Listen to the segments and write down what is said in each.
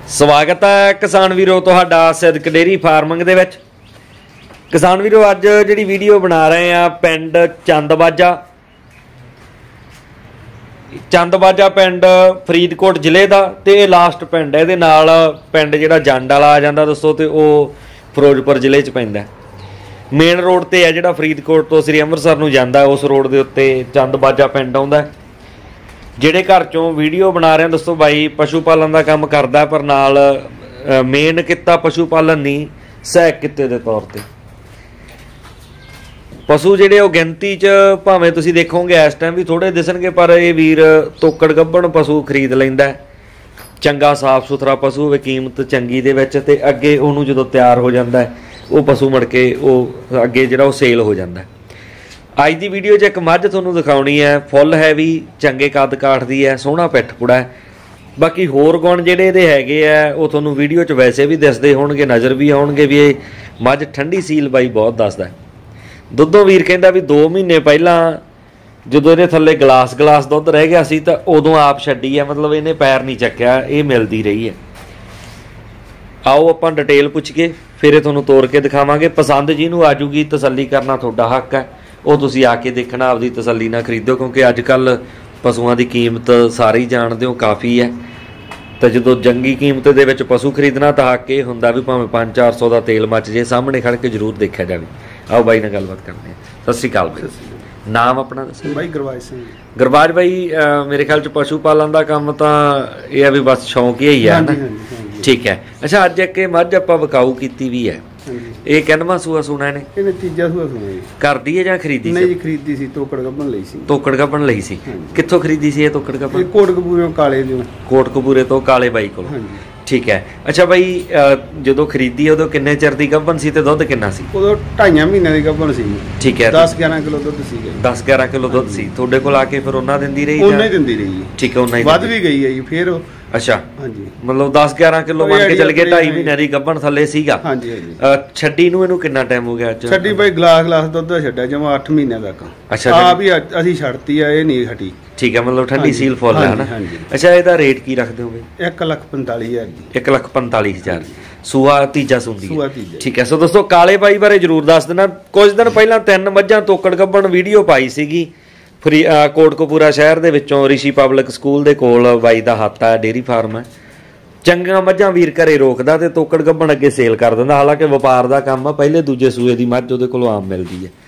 स्वागत है किसान वीरो तुहाडा सिद्दक डेयरी फार्मिंग दे विच। किसान वीरो अज जिहड़ी वीडियो बना रहे हैं पिंड चंदबाजा पिंड फरीदकोट जिले का ते लास्ट पिंड है, नाल पिंड जिहड़ा जंड वाला आ जांदा दोस्तों, ते वो फिरोजपुर जिले च पैंदा। मेन रोड ते है जिहड़ा फरीदकोट तो श्री अमृतसर नूं जांदा, उस रोड के उत्ते चंदबाजा पिंड आउंदा। ਜਿਹੜੇ घर चों वीडियो बना रहे हैं दोस्तों बाई पशु पालन का काम करता, पर नाल मेन किता पशु पालन नहीं, सहायक किते दे तौर पर पशु ਜਿਹੜੇ ਉਹ ਗਿਣਤੀ 'ਚ ਭਾਵੇਂ ਤੁਸੀਂ ਦੇਖੋਗੇ ਇਸ ਟਾਈਮ ਵੀ ਥੋੜੇ ਦਿਸਣਗੇ, ਪਰ ਇਹ ਵੀਰ ਤੋਕੜ ਗੱਭਣ ਪਸ਼ੂ ਖਰੀਦ ਲੈਂਦਾ। ਚੰਗਾ ਸਾਫ ਸੁਥਰਾ ਪਸ਼ੂ ਹੋਵੇ, ਕੀਮਤ ਚੰਗੀ ਦੇ ਵਿੱਚ, ਤੇ ਅੱਗੇ ਉਹਨੂੰ ਜਦੋਂ ਤਿਆਰ ਹੋ ਜਾਂਦਾ ਉਹ ਪਸ਼ੂ ਮੁੜ ਕੇ ਉਹ ਅੱਗੇ ਜਿਹੜਾ ਉਹ ਸੇਲ ਹੋ ਜਾਂਦਾ। ਅੱਜ ਦੀ ਵੀਡੀਓ 'ਚ ਇੱਕ ਮੱਝ ਤੁਹਾਨੂੰ ਦਿਖਾਉਣੀ ਹੈ, ਫੁੱਲ ਹੈਵੀ, ਚੰਗੇ ਕੱਦ ਕਾਠ ਦੀ ਹੈ, ਸੋਹਣਾ ਪਿੱਠ ਪੁੜਾ ਹੈ। ਬਾਕੀ ਹੋਰ ਗੁਣ ਜਿਹੜੇ ਇਹਦੇ ਹੈਗੇ ਆ ਉਹ ਤੁਹਾਨੂੰ ਵੀਡੀਓ 'ਚ ਵੈਸੇ ਵੀ ਦਿਸਦੇ ਹੋਣਗੇ, ਨਜ਼ਰ ਵੀ ਆਉਣਗੇ ਵੀ ਇਹ ਮੱਝ ਠੰਡੀ ਸੀਲ ਬਾਈ ਬਹੁਤ ਦੱਸਦਾ। ਦੁੱਧੋਂ ਵੀਰ ਕਹਿੰਦਾ ਵੀ 2 ਮਹੀਨੇ ਪਹਿਲਾਂ ਜਦੋਂ ਇਹਦੇ ਥੱਲੇ ਗਲਾਸ ਦੁੱਧ ਰਹਿ ਗਿਆ ਸੀ ਤਾਂ ਉਦੋਂ ਆਪ ਛੱਡੀ ਹੈ, ਮਤਲਬ ਇਹਨੇ ਪੈਰ ਨਹੀਂ ਚੱਕਿਆ, ਇਹ ਮਿਲਦੀ ਰਹੀ ਹੈ। ਆਓ ਆਪਾਂ ਡਿਟੇਲ ਪੁੱਛ ਕੇ ਫਿਰ ਇਹ ਤੁਹਾਨੂੰ ਤੋੜ ਕੇ ਦਿਖਾਵਾਂਗੇ। ਪਸੰਦ ਜਿਹਨੂੰ ਆ ਜੂਗੀ, ਤਸੱਲੀ ਕਰਨਾ ਤੁਹਾਡਾ ਹੱਕ ਹੈ, ਉਹ ਤੁਸੀਂ ਆ ਕੇ ਦੇਖਣਾ, ਆਪਦੀ ਤਸੱਲੀ ਨਾਲ ਖਰੀਦੋ, ਕਿਉਂਕਿ ਅੱਜ ਕੱਲ੍ਹ ਪਸ਼ੂਆਂ ਦੀ ਕੀਮਤ ਸਾਰੇ ਹੀ ਜਾਣਦੇ ਹੋ ਕਾਫੀ ਹੈ। ਤਾਂ ਜਦੋਂ ਜੰਗੀ ਕੀਮਤ ਦੇ ਵਿੱਚ ਪਸ਼ੂ ਖਰੀਦਣਾ ਤਾਂ ਹੱਕ ਇਹ ਹੁੰਦਾ ਵੀ ਭਾਵੇਂ 500-400 ਦਾ ਤੇਲ ਮੱਚ ਜੇ, ਸਾਹਮਣੇ ਖੜ੍ਹ ਕੇ ਜ਼ਰੂਰ ਦੇਖਿਆ ਜਾਵੇ। ਆਓ ਬਾਈ ਨਾਲ ਗੱਲਬਾਤ ਕਰਦੇ ਹਾਂ। ਸਤਿ ਸ਼੍ਰੀ ਅਕਾਲ ਬਾਈ, ਨਾਮ ਆਪਣਾ ਦੱਸੋ? ਬਾਈ ਗੁਰਬਾਜ ਸਿੰਘ। ਗੁਰਬਾਜ ਬਾਈ, ਮੇਰੇ ਖਿਆਲ 'ਚ ਪਸ਼ੂ ਪਾਲਣ ਦਾ ਕੰਮ ਤਾਂ ਇਹ ਆ ਵੀ ਬਸ ਸ਼ੌਂਕ ਹੀ ਹੈ ਨਾ? ਠੀਕ ਹੈ। ਅੱਛਾ, ਅੱਜ ਇੱਕ ਇਹ ਮੱਝ ਆਪਾਂ ਵਿਕਾਊ ਕੀਤੀ ਵੀ ਹੈ, ਇਹ ਕਿੰਨਵਾਂ ਸੂਆ ਸੁਣਾ ਇਹਨੇ? ਇਹਨੇ ਤੀਜਾ ਸੂਆ ਸੁਣਾ ਜੀ। ਕਰਦੀ ਹੈ ਜਾਂ ਖਰੀਦੀ ਸੀ? ਨਹੀਂ ਜੀ, ਖਰੀਦੀ ਸੀ, ਤੋਕੜ ਗੱਭਣ ਲਈ ਸੀ। ਤੋਕੜ ਗੱਭਣ ਲਈ ਸੀ। ਕਿੱਥੋਂ ਖਰੀਦੀ ਸੀ ਇਹ ਤੋਕੜ ਗੱਭਣ? ਕੋਟਕਪੂਰੇ ਕਾਲੇ ਤੋਂ। ਕੋਟਕਪੂਰੇ ਤੋਂ ਕਾਲੇ ਬਾਈ ਕੋਲ। ਠੀਕ ਹੈ। ਅੱਛਾ ਬਾਈ, ਜਦੋਂ ਖਰੀਦੀ ਉਦੋਂ ਕਿੰਨੇ ਚਿਰ ਦੀ ਗੱਭਣ ਸੀ ਤੇ ਦੁੱਧ ਕਿੰਨਾ ਸੀ? ਉਦੋਂ 2.5 ਮਹੀਨਿਆਂ ਦੀ ਗੱਭਣ ਸੀ। ਠੀਕ ਹੈ। 10-11 ਕਿਲੋ ਦੁੱਧ ਸੀ। 10-11 ਕਿਲੋ ਦੁੱਧ ਸੀ। ਤੁਹਾਡੇ ਕੋਲ ਆ ਕੇ ਫਿਰ ਉਹਨਾਂ ਦਿੰਦੀ ਰਹੀ? ਉਹਨਾਂ ਹੀ ਦਿੰਦੀ ਰਹੀ। ਠੀਕ ਹੈ, ਉਹਨਾਂ ਹੀ ਵੱਧ ਵੀ ਗਈ ਹੈ ਜੀ ਫਿਰ। ਅੱਛਾ, ਹਾਂਜੀ, ਮਤਲਬ 10-11 ਕਿਲੋ ਮੰਨ ਕੇ ਚੱਲ ਗਏ, 2.5 ਮਹੀਨਿਆਂ ਦੀ ਗੱਭਣ ਥੱਲੇ ਸੀਗਾ। ਹਾਂਜੀ ਹਾਂਜੀ। ਛੱਡੀ ਨੂੰ ਇਹਨੂੰ ਕਿੰਨਾ ਟਾਈਮ ਹੋ ਗਿਆ? ਛੱਡੀ ਬਾਈ ਗਲਾਸ ਦੁੱਧ ਛੱਡਿਆ ਜਮਾ 8 ਮਹੀਨਿਆਂ ਤੱਕ। ਅੱਛਾ, ਆ ਵੀ ਅਸੀਂ ਛੱਡਤੀ ਆ, ਇਹ ਨਹੀਂ ਹਟੀ। ਠੀਕ ਹੈ, ਮਤਲਬ ਠੰਡੀ ਸੀਲ ਫੁੱਲ ਹੈ ਨਾ? ਅੱਛਾ, ਇਹਦਾ ਰੇਟ ਕੀ ਰੱਖਦੇ ਹੋਗੇ? 1,45,000। 1,45,000। ਸੂਆ ਤੀਜਾ ਸੁਣਦੀ ਹੈ? ਠੀਕ ਹੈ। ਸੋ ਦੋਸਤੋ, ਕਾਲੇ ਬਾਈ ਬਾਰੇ ਜ਼ਰੂਰ ਦੱਸ ਦੇਣਾ। ਕੁਝ ਦਿਨ ਪਹਿਲਾਂ 3 ਮੱਝਾਂ ਤੋਕੜ ਗੱਭਣ ਵੀਡੀਓ ਪਾਈ ਸੀਗੀ ਕੋਟਕਪੂਰਾ ਸ਼ਹਿਰ ਦੇ ਵਿੱਚੋਂ, ਰਿਸ਼ੀ ਪਬਲਿਕ ਸਕੂਲ ਦੇ ਕੋਲ ਬਾਈ ਦਾ ਹੱਥ ਹੈ, ਡੇਅਰੀ ਫਾਰਮ ਹੈ। ਚੰਗੀਆਂ ਮੱਝਾਂ ਵੀਰ ਘਰੇ ਰੋਕਦਾ ਤੇ ਤੋਕੜ ਗੱਭਣ ਅੱਗੇ ਸੇਲ ਕਰ ਦਿੰਦਾ। ਹਾਲਾਂਕਿ ਵਪਾਰ ਦਾ ਕੰਮ ਆ, ਪਹਿਲੇ ਦੂਜੇ ਸੂਏ ਦੀ ਮੱਝ ਉਹਦੇ ਕੋਲੋਂ ਆਮ ਮਿਲਦੀ ਹੈ।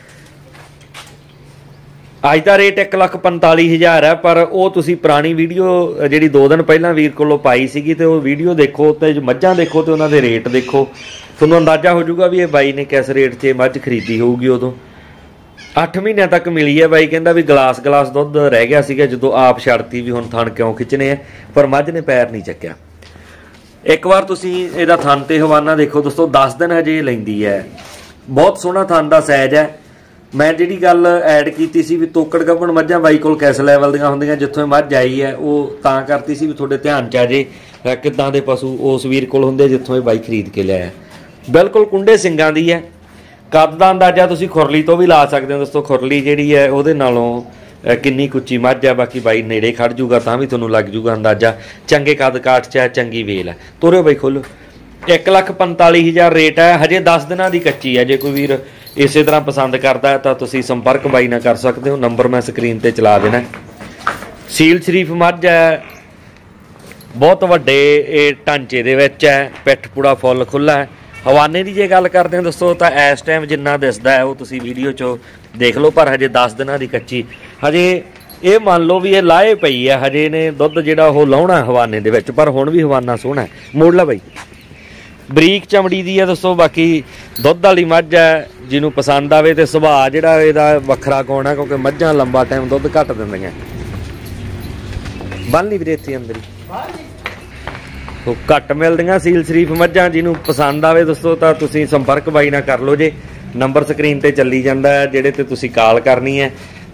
ਅੱਜ ਦਾ ਰੇਟ 1,45,000 ਹੈ, ਪਰ ਉਹ ਤੁਸੀਂ ਪੁਰਾਣੀ ਵੀਡੀਓ ਜਿਹੜੀ 2 ਦਿਨ ਪਹਿਲਾਂ ਵੀਰ ਕੋਲੋਂ ਪਾਈ ਸੀਗੀ, ਤੇ ਉਹ ਵੀਡੀਓ ਦੇਖੋ ਤੇ ਮੱਝਾਂ ਦੇਖੋ ਤੇ ਉਹਨਾਂ ਦੇ ਰੇਟ ਦੇਖੋ, ਤੁਹਾਨੂੰ ਅੰਦਾਜ਼ਾ ਹੋ ਜਾਊਗਾ ਵੀ ਇਹ ਬਾਈ ਨੇ ਕਿਸ ਰੇਟ 'ਚ ਮੱਝ ਖਰੀਦੀ ਹੋਊਗੀ। ਉਦੋਂ 8 ਮਹੀਨਿਆਂ ਤੱਕ ਮਿਲੀ ਹੈ। ਬਾਈ ਕਹਿੰਦਾ ਵੀ ਗਲਾਸ ਦੁੱਧ ਰਹਿ ਗਿਆ ਸੀਗਾ ਜਦੋਂ ਆਪ ਛੱਡਤੀ, ਵੀ ਹੁਣ ਥਣ ਕਿਉਂ ਖਿੱਚਣੇ ਆ, ਪਰ ਮੱਝ ਨੇ ਪੈਰ ਨਹੀਂ ਚੱਕਿਆ। ਇੱਕ ਵਾਰ ਤੁਸੀਂ ਇਹਦਾ ਥਣ ਤੇ ਹਵਾਨਾ ਦੇਖੋ ਦੋਸਤੋ, 10 ਦਿਨ ਹਜੇ ਲੈਂਦੀ ਹੈ। ਬਹੁਤ ਸੋਹਣਾ ਥਣ ਦਾ ਸਾਈਜ਼ ਹੈ। ਮੈਂ ਜਿਹੜੀ ਗੱਲ ਐਡ ਕੀਤੀ ਸੀ ਵੀ ਤੋਕੜ ਗੱਭਣ ਮੱਝਾਂ ਬਾਈ ਕੋਲ ਕਿਸ ਲੈਵਲ ਦੀਆਂ ਹੁੰਦੀਆਂ, ਜਿੱਥੋਂ ਇਹ ਮੱਝ ਆਈ ਹੈ, ਉਹ ਤਾਂ ਕਰਤੀ ਸੀ ਵੀ ਤੁਹਾਡੇ ਧਿਆਨ 'ਚ ਆ ਜੇ ਕਿੱਦਾਂ ਦੇ ਪਸ਼ੂ ਉਸ ਵੀਰ ਕੋਲ ਹੁੰਦੇ ਜਿੱਥੋਂ ਇਹ ਬਾਈ ਖਰੀਦ ਕੇ ਲਿਆਇਆ। ਬਿਲਕੁਲ ਕੁੰਡੇ ਸਿੰਗਾਂ ਦੀ ਹੈ। ਕੱਦ ਦਾ ਅੰਦਾਜ਼ਾ ਤੁਸੀਂ ਖੁਰਲੀ ਤੋਂ ਵੀ ਲਾ ਸਕਦੇ ਹੋ ਦੋਸਤੋ, ਖੁਰਲੀ ਜਿਹੜੀ ਹੈ ਉਹਦੇ ਨਾਲੋਂ ਕਿੰਨੀ ਕੁੱਚੀ ਮੱਝ ਹੈ। ਬਾਕੀ ਬਾਈ ਨੇੜੇ ਖੜ ਜੂਗਾ ਤਾਂ ਵੀ ਤੁਹਾਨੂੰ ਲੱਗ ਜੂਗਾ ਅੰਦਾਜ਼ਾ। ਚੰਗੇ ਕੱਦ ਕਾਠ 'ਚ ਹੈ, ਚੰਗੀ ਵੇਲ ਹੈ। ਤੋਰਿਓ ਬਾਈ, ਖੋਲੋ। 1,45,000 ਰੇਟ ਹੈ। ਹਜੇ 10 ਦਿਨਾਂ ਦੀ ਕੱਚੀ ਹੈ। ਜੇ ਕੋਈ ਵੀਰ ਇਸੇ ਤਰ੍ਹਾਂ ਪਸੰਦ ਕਰਦਾ ਤਾਂ ਤੁਸੀਂ ਸੰਪਰਕ ਬਾਈ ਨਾਲ ਕਰ ਸਕਦੇ ਹੋ, ਨੰਬਰ ਮੈਂ ਸਕਰੀਨ ਤੇ ਚਲਾ ਦੇਣਾ। ਸੀਲ ਸ਼ਰੀਫ ਮੱਝ ਹੈ, ਬਹੁਤ ਵੱਡੇ ਇਹ ਢਾਂਚੇ ਦੇ ਵਿੱਚ ਹੈ, ਪਿੱਠ ਪੂੜਾ ਫੁੱਲ ਖੁੱਲ੍ਹਾ ਹੈ। ਹਵਾਨੇ ਦੀ ਜੇ ਗੱਲ ਕਰਦੇ ਹਾਂ ਦੋਸਤੋ, ਤਾਂ ਇਸ ਟਾਈਮ ਜਿੰਨਾ ਦਿਸਦਾ ਹੈ ਉਹ ਤੁਸੀਂ ਵੀਡੀਓ 'ਚੋਂ ਦੇਖ ਲਓ, ਪਰ ਹਜੇ 10 ਦਿਨਾਂ ਦੀ ਕੱਚੀ। ਹਜੇ ਇਹ ਮੰਨ ਲਓ ਵੀ ਇਹ ਲਾਹੇ ਪਈ ਹੈ, ਹਜੇ ਨੇ ਦੁੱਧ ਜਿਹੜਾ ਉਹ ਲਾਉਣਾ ਹਵਾਨੇ ਦੇ ਵਿੱਚ, ਪਰ ਹੁਣ ਵੀ ਹਵਾਨਾ ਸੋਹਣਾ ਹੈ। ਮੋੜ ਲਾ ਬਾਈ। ਬਰੀਕ ਚਮੜੀ ਦੀ ਹੈ ਦੋਸਤੋ। ਬਾਕੀ ਦੁੱਧ ਵਾਲੀ ਮੱਝ ਹੈ, ਜਿਹਨੂੰ ਪਸੰਦ ਆਵੇ। ਤੇ ਸੁਭਾਅ ਜਿਹੜਾ ਇਹਦਾ ਵੱਖਰਾ ਗੁਣ ਹੈ, ਕਿਉਂਕਿ ਮੱਝਾਂ ਲੰਬਾ ਟਾਈਮ ਦੁੱਧ ਘੱਟ ਦਿੰਦੀਆਂ। ਬੰਨ ਲਈ ਵੀਰੇ ਇੱਥੇ ਅੰਦਰ ਹੀ, ਉਹ ਘੱਟ ਮਿਲਦੀਆਂ ਸੀਲ ਸ਼ਰੀਫ ਮੱਝਾਂ। ਜਿਹਨੂੰ ਪਸੰਦ ਆਵੇ ਦੋਸਤੋ ਤਾਂ ਤੁਸੀਂ ਸੰਪਰਕ ਬਾਈ ਨਾਲ ਕਰ ਲਓ ਜੇ, ਨੰਬਰ ਸਕਰੀਨ ਤੇ ਚੱਲੀ ਜਾਂਦਾ ਹੈ, ਜਿਹੜੇ ਤੇ ਤੁਸੀਂ ਕਾਲ ਕਰਨੀ ਹੈ।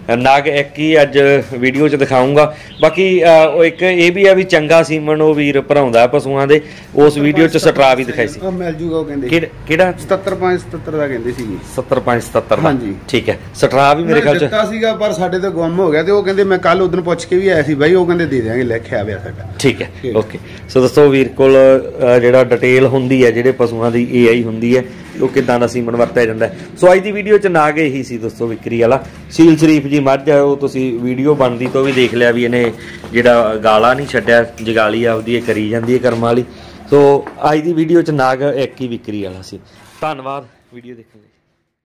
ਨਗ ਇੱਕ ਹੀ ਅੱਜ ਵੀਡੀਓ 'ਚ ਦਿਖਾਊਂਗਾ। ਬਾਕੀ ਉਹ ਇੱਕ ਇਹ ਵੀ ਆ ਵੀ ਚੰਗਾ ਸੀਮਨ ਉਹ ਵੀਰ ਭਰਾਉਂਦਾ ਪਸ਼ੂਆਂ ਦੇ, ਉਸ ਵੀਡੀਓ 'ਚ ਸਟਰਾ ਵੀ ਦਿਖਾਈ ਸੀ। ਮਿਲ ਜੂਗਾ ਉਹ ਕਹਿੰਦੇ ਕਿਹੜਾ 77 ਦਾ ਕਹਿੰਦੇ ਸੀ 77 ਹਾਂਜੀ ਠੀਕ ਹੈ। ਸਟਰਾ ਵੀ ਮੇਰੇ ਖਿਆਲ 'ਚ ਦਿੱਤਾ ਸੀਗਾ ਪਰ ਸਾਡੇ ਤੋਂ ਗੁੰਮ ਹੋ ਗਿਆ ਤੇ ਉਹ ਕਹਿੰਦੇ ਮੈਂ ਕੱਲ ਉਦੋਂ ਪੁੱਛ ਕੇ ਵੀ ਆਇਆ ਸੀ ਬਾਈ, ਉਹ ਕਹਿੰਦੇ ਦੇ ਦਿਆਂਗੇ, ਲਿਖਿਆ ਹੋਇਆ ਸਾਡਾ। ਠੀਕ ਹੈ ਓਕੇ। ਸੋ ਦੋਸਤੋ ਵੀਰ ਕੋਲ ਜਿਹੜਾ ਡਿਟੇਲ ਹੁੰਦੀ ਹੈ ਜਿਹੜੇ ਪਸ਼ੂਆਂ ਦੀ AI ਹੁੰਦੀ ਹੈ ਉਹ ਕਿੱਦਾਂ ਦਾ ਸੀਮਨ ਵਰਤਿਆ ਜਾਂਦਾ। ਸੋ ਅੱਜ ਦੀ ਵੀਡੀਓ 'ਚ ਨਾਗ ਇਹੀ ਸੀ ਦੋਸਤੋ ਵਿਕਰੀ ਵਾਲਾ। ਸੀਲ ਸ਼ਰੀਫ ਜੀ ਮੱਝ ਹੈ, ਉਹ ਤੁਸੀਂ ਵੀਡੀਓ ਬਣਦੀ ਤੋਂ ਵੀ ਦੇਖ ਲਿਆ ਵੀ ਇਹਨੇ ਜਿਹੜਾ ਗਾਲਾ ਨਹੀਂ ਛੱਡਿਆ, ਜਗਾਲੀ ਆਪਦੀ ਇਹ ਕਰੀ ਜਾਂਦੀ ਹੈ ਕਰਮਾਂ ਵਾਲੀ। ਸੋ ਅੱਜ ਦੀ ਵੀਡੀਓ 'ਚ ਨਾਗ ਇੱਕ ਹੀ ਵਿਕਰੀ ਵਾਲਾ ਸੀ। ਧੰਨਵਾਦ ਵੀਡੀਓ ਦੇਖਣ ਲਈ।